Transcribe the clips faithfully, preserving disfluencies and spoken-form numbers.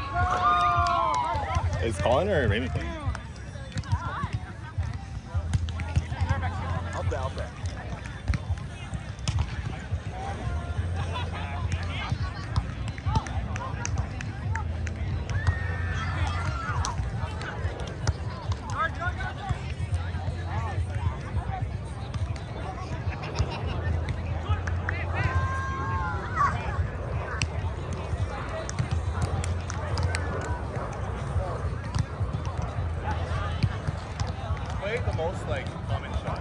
Is Colin or Rainy playing? I'll bet, I'll bet. The most like common shot.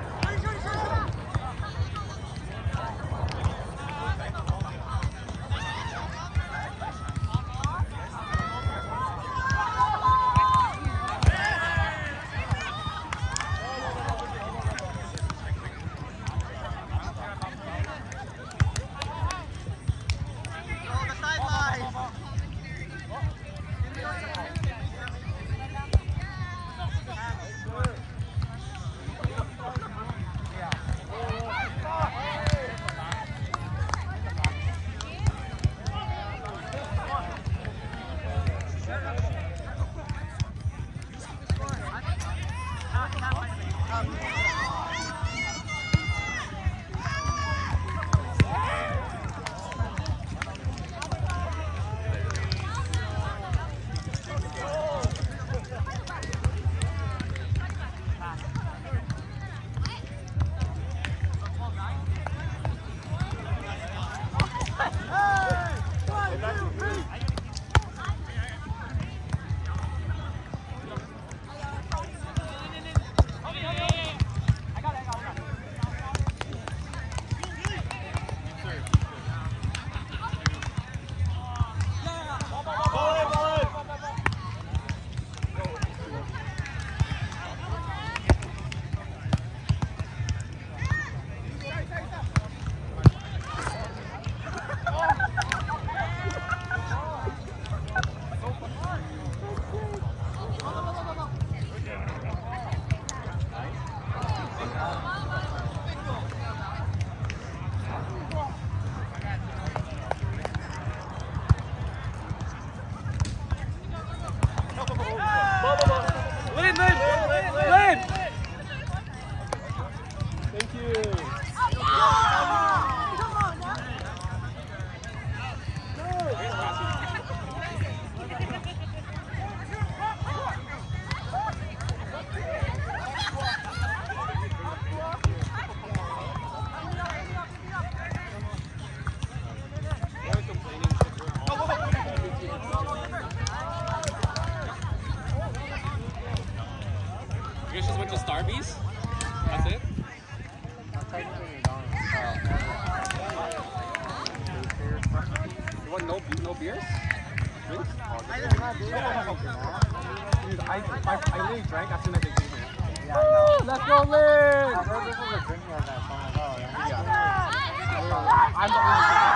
You guys just went to Starbucks? That's it? You want no, no beers? Drinks? Dude, I, I, I literally drank as soon as they came here. Yeah, I know. Let's go, Lynn! I heard this was a drinking event, so I'm like, oh, yeah. Yeah. I'm the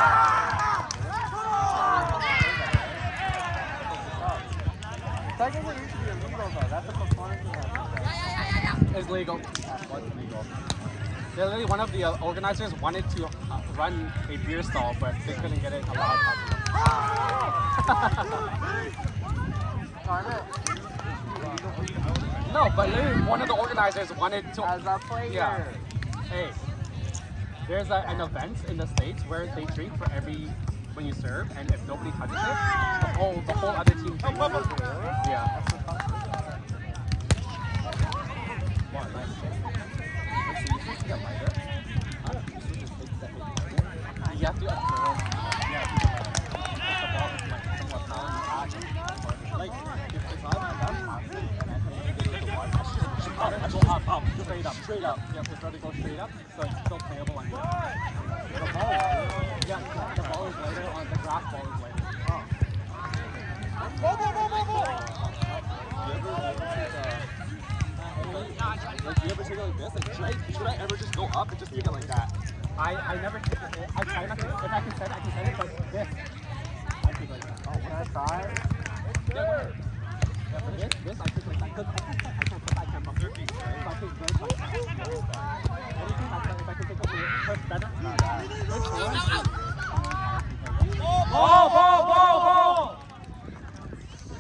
only Technically, it should be illegal, though. That's a performance event. It's legal. What's legal? Literally, one of the uh, organizers wanted to uh, run a beer stall, but they couldn't get it allowed. Darn it. No, but literally, one of the organizers wanted to. As a player. Yeah. Hey, there's a, an event in the States where they drink for every when you serve, and if nobody touches it, the whole the whole other team drinks. Yeah. Wow, nice. You have to observe. Yeah. Like, if it's not that fast, and I can get it to watch, I go up, up, straight up, straight up. You have to try to go straight up, so it's still playable on here. The ball, yeah, the ball is later on, the grass ball is later. Oh. Go, go, go, go, go! You ever take a, like, you ever take it like this? Like, should I, should I ever just go up and just take it like that? I, I never take it, I try not to, if I can set it, I can set it like this. I take it like that. Oh, Can I try? yeah, yeah, for this, this I take like that, because I can't, I can't put that camera up. So I take this like that. Anything like that, if I can take it over, put better. Not that. This one. Ball, ball, ball, ball!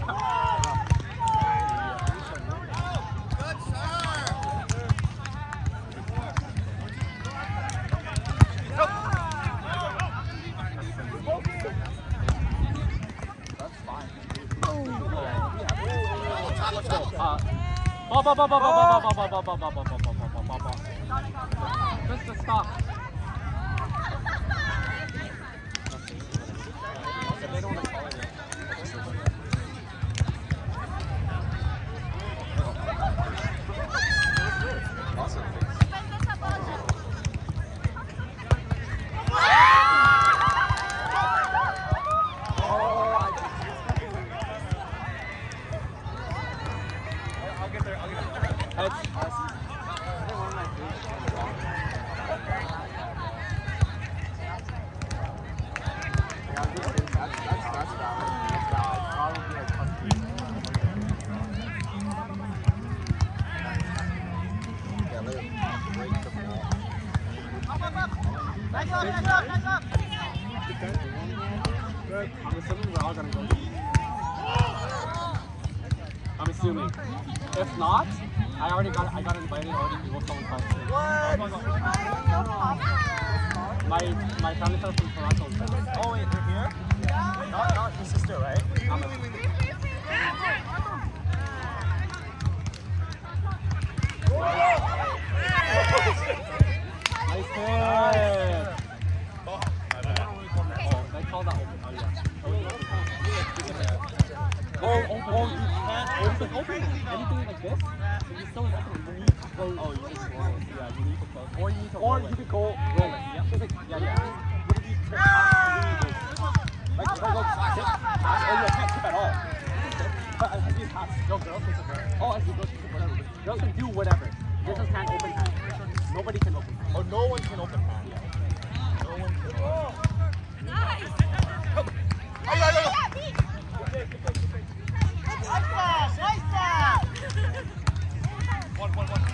Ball, ball, ball, ball, ball, ball, ball, ball, ball, ball, ball, ball, ball, ball, ball, ball. Just to stop. If they don't want to call it. I'm assuming we're all gonna go. I'm assuming. If not, I already got I got invited already to go someone class too. What? My my family friend from Toronto is there. Oh wait, they're here? Yeah. Not not your sister, right? I'm a, nice hit! Oh, they call that open. Oh yeah. Oh, oh, oh, you can't open, open anything like this. You still an open. You need to close. Oh, you need to close. Yeah, you need to close. Or you need to. Or you could go roll it. Yeah, just like yeah, yeah. What if you tip pass? Like if I go pass it, pass. Oh, you can't tip at all. But I see pass. No, girls can tip. Oh, I see girls can tip whatever. Girls can do whatever. They just can't open hand. Nobody can open hand. Oh, no one can open hand. No one can. Oh. Nice. Oh, yeah, yeah, yeah. One, one, one.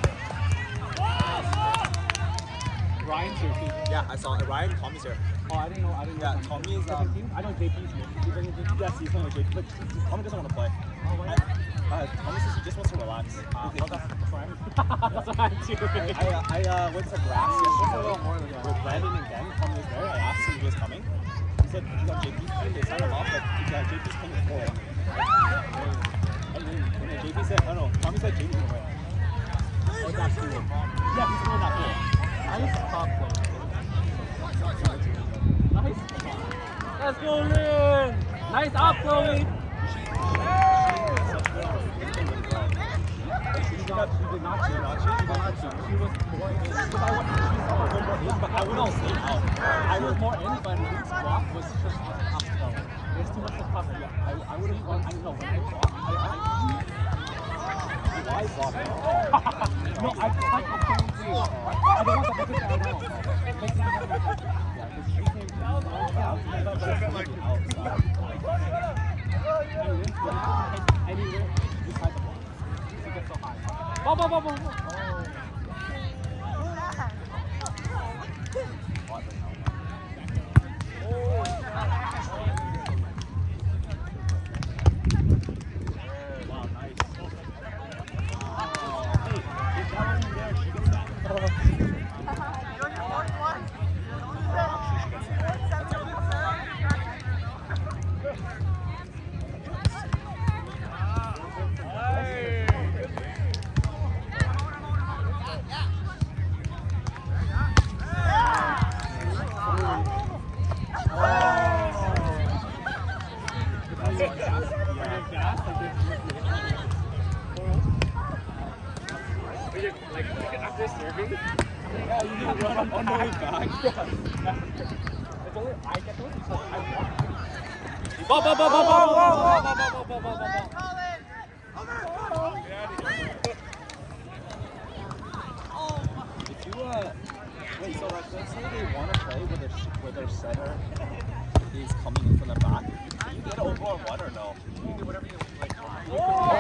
Ryan's here too. Yeah, I saw it. Ryan, Tommy's here. Oh, I didn't know. I didn't know. Yeah, Tommy is. Um, I know J P's here. He's bringing J P. yes, he's going to J P, but Tommy doesn't want to play. Oh, why? Uh, Tommy says he just wants to relax. Uh, oh, that's, that's what I'm. That's what I'm too. I, I, I uh, went to grass yesterday with Brandon and Gang. Tommy was there. I asked him if he was coming. He said he's on J P's team. They signed him off, but yeah, J P's coming for him. And then J P said, oh no, Tommy said J P's going to win. Oh, that's cool. Yeah, he's going that cool. Nice top play. Nice. Let's go, Lynn. Nice up, Chloe. She did not cheat. She did not cheat. She did not cheat. She was more in. Because I was, she saw her more in, but I was not staying out. I was more in, but Luke's block was just tough to go. There's too much to cover. Yeah, I, I would have gone. I know when I block. I, I, why block? No, I tried to come to you. I don't want to make it down now. Yeah, because she came down. Outside. Anywhere beside the ball. She gets so high. Ball, ball, ball, ball. Oh. Wow, nice. Hey, if that wasn't there, she gets that. You're on your fourth one? Actually, she gets that. On the way back. It's only I get those because I want. Ball, ball, ball, ball, ball, ball, ball, ball, ball, ball, ball, ball. If you uh, wait, so like let's say they want to play with their with their center is coming in from the back. Can you get over on one or no? You can do whatever you like. Oh,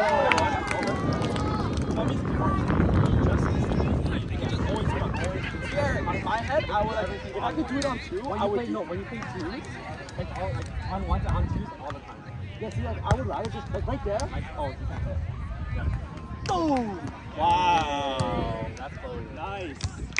yeah, on my head, I would like, if I could do it on two, when I would play, do no, when you play twos, like, all, like on ones and on twos all the time. Yeah, see, like, I would rather just, like, right there. I, oh, you can't hit. Yeah. Boom! Wow. That's close. Nice.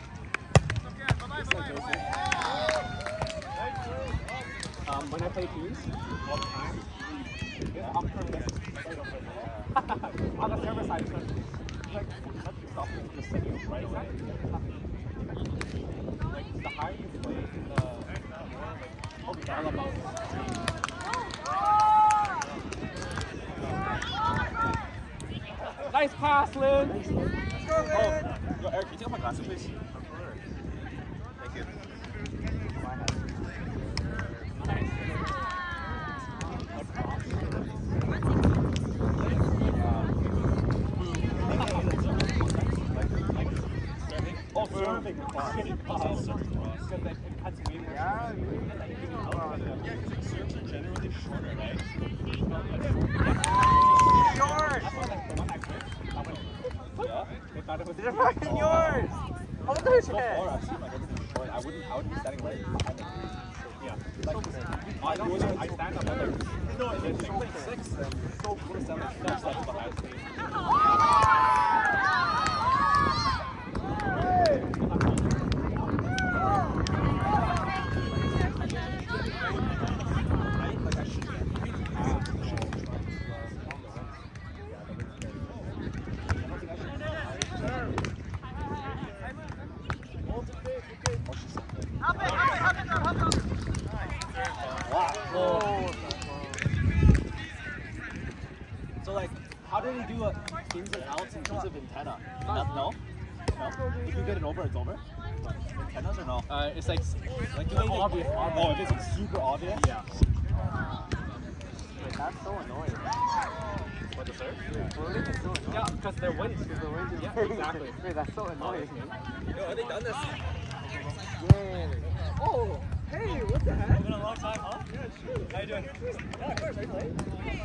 Um, when I play teams, all the time, yeah, I'm currently on the server side, it's like, like, let you stop and just set you right away. Like, the higher you play, the more, like, oh, we got about nice pass, Lynn! Let's go, Lynn! Oh, yo, Eric, can you take off my glasses, please? Thank you. Oh, serving cross. Because it cuts way more. Yeah, Yeah, because like serves are generally shorter, right? Short! Yeah. They thought it was They're fucking yours! How about those so far, I've seen like everything short. I wouldn't, I wouldn't be standing right behind them. Yeah. Like, I, I stand up and like, no, if it's like six, then so cool to stand like four steps behind me. So like, how do we do a ins and outs in terms of antenna? No? No? No? If you get it over, it's over? Antennas or no? Uh, it's like, Like, do the they obvious, Oh, if it's like super obvious? Yeah. Wait, that's so annoying. What, the serve? Yeah, so yeah, because they're winning. Because they're winning. Yeah, exactly. Wait, that's so annoying. Yo, have they done this? Yeah. Oh, hey, what the heck? It's been a long time, huh? Yeah, sure. How you doing? Yeah, of course. Are you playing?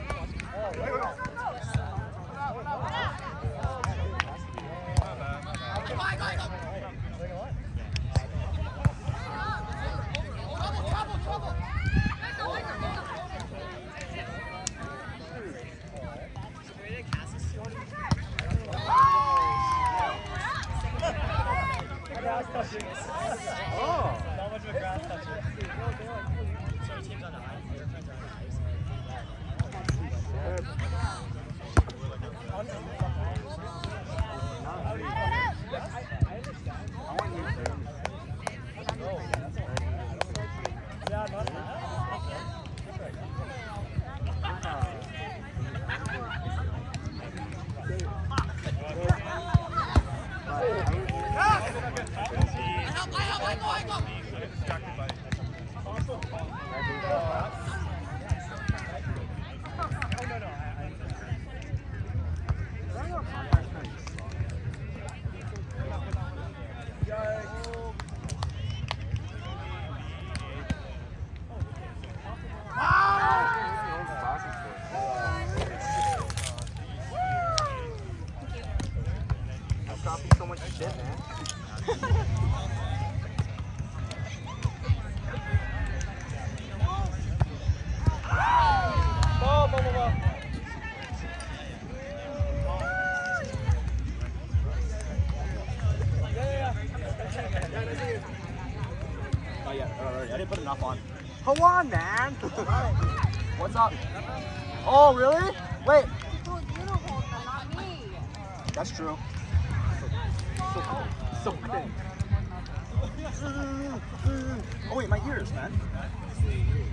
Oh! Not much of a grass toucher. Sorry, team's on the ice. Your friends are on the ice. Yeah, not that. Copy so much shit, man. Ball, ball, ball, ball. Oh yeah, alright, I didn't put enough on. Come on, man! What's up? Oh, really? Wait. Not me. That's true. So thin. Oh wait, my ears, man.